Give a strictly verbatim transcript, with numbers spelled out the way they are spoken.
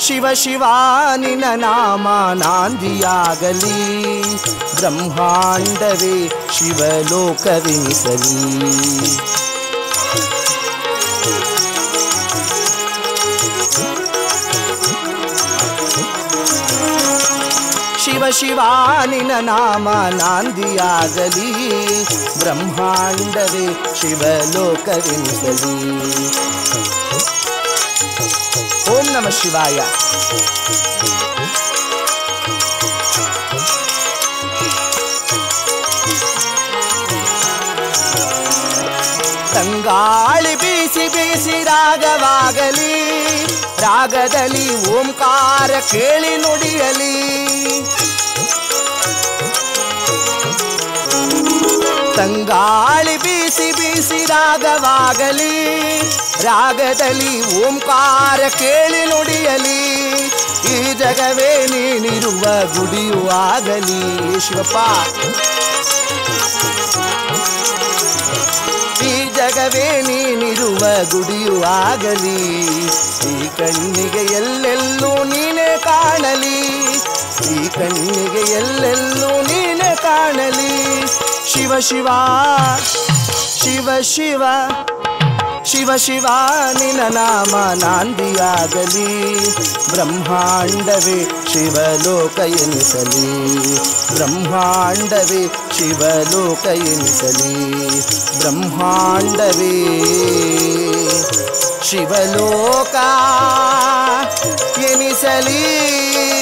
ಶಿವ ಶಿವ ನಿನ್ನ ನಾಮ ನಾಂದಿಯಾಗಲಿ, ಬ್ರಹ್ಮಾಂಡವೇ ಶಿವಲೋಕವೆನಿಸಲಿ. ಶಿವ ಶಿವ ನಿನ್ನ ನಾಮ ನಾಂದಿಯಾಗಲಿ, ಬ್ರಹ್ಮಾಂಡವೇ ಶಿವಲೋಕವೆನಿಸಲಿ. ಓಂ ನಮಃ ಶಿವಾಯ. ತಂಗಾಳಿ ಬೀಸಿ ಬೀಸಿ ರಾಗವಾಗಲಿ, ರಾಗದಲ್ಲಿ ಓಂಕಾರ ಕೇಳಿ ನುಡಿಯಲಿ. ತಂಗಾಳಿ ಬೀಸಿ ಬೀಸಿ ರಾಗವಾಗಲಿ, ರಾಗದಲ್ಲಿ ಓಂಕಾರ ಕೇಳಿ ನುಡಿಯಲಿ. ಈ ಜಗವೇ ನೀನಿರುವ ಗುಡಿಯೂ ಆಗಲಿ. ಶಿವಪ್ಪ, ಈ ಜಗವೇ ನೀನಿರುವ ಗುಡಿಯೂ ಆಗಲಿ. ಈ ಕಣ್ಣಿಗೆ ಎಲ್ಲೆಲ್ಲೂ ನೀನೇ ಕಾಣಲಿ, ಈ ಕಣ್ಣಿಗೆ ಎಲ್ಲೆಲ್ಲೂ ನೀನೇ ಕಾಣಲಿ. ಶಿವ ಶಿವ ಶಿವ ಶಿವ ಶಿವ ಶಿವ ನಿನ್ನ ನಾಮ ನಾಂದಿಯಾಗಲಿ, ಬ್ರಹ್ಮಾಂಡವೇ ಶಿವಲೋಕ ಎನಿಸಲಿ. ಬ್ರಹ್ಮಾಂಡವೇ ಶಿವಲೋಕ ಎನಿಸಲಿ. ಬ್ರಹ್ಮಾಂಡವೇ ಶಿವಲೋಕ ಎನಿಸಲಿ.